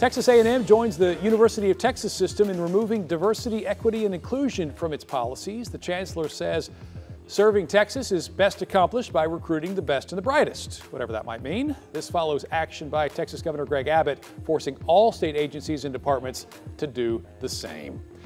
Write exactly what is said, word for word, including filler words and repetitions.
Texas A and M joins the University of Texas system in removing diversity, equity, and inclusion from its policies. The chancellor says serving Texas is best accomplished by recruiting the best and the brightest, whatever that might mean. This follows action by Texas Governor Greg Abbott, forcing all state agencies and departments to do the same.